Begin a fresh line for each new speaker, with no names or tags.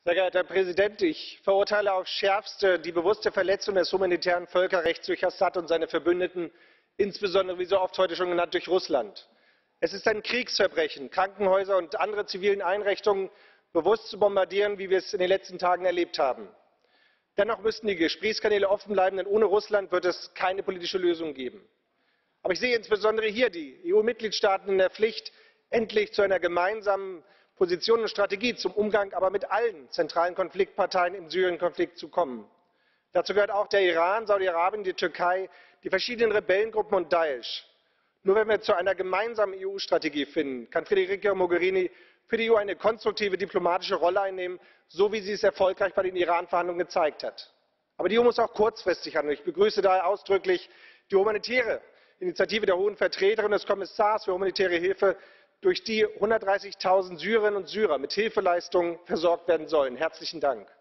Sehr geehrter Herr Präsident, ich verurteile aufs Schärfste die bewusste Verletzung des humanitären Völkerrechts durch Assad und seine Verbündeten, insbesondere wie so oft heute schon genannt durch Russland. Es ist ein Kriegsverbrechen, Krankenhäuser und andere zivile Einrichtungen bewusst zu bombardieren, wie wir es in den letzten Tagen erlebt haben. Dennoch müssten die Gesprächskanäle offen bleiben, denn ohne Russland wird es keine politische Lösung geben. Aber ich sehe insbesondere hier die EU-Mitgliedstaaten in der Pflicht, endlich zu einer gemeinsamen Position und Strategie zum Umgang aber mit allen zentralen Konfliktparteien im Syrien-Konflikt zu kommen. Dazu gehört auch der Iran, Saudi-Arabien, die Türkei, die verschiedenen Rebellengruppen und Daesch. Nur wenn wir zu einer gemeinsamen EU-Strategie finden, kann Federica Mogherini für die EU eine konstruktive diplomatische Rolle einnehmen, so wie sie es erfolgreich bei den Iran-Verhandlungen gezeigt hat. Aber die EU muss auch kurzfristig handeln. Ich begrüße daher ausdrücklich die humanitäre Initiative der Hohen Vertreterin und des Kommissars für humanitäre Hilfe, durch die 130.000 Syrerinnen und Syrer mit Hilfeleistungen versorgt werden sollen. Herzlichen Dank.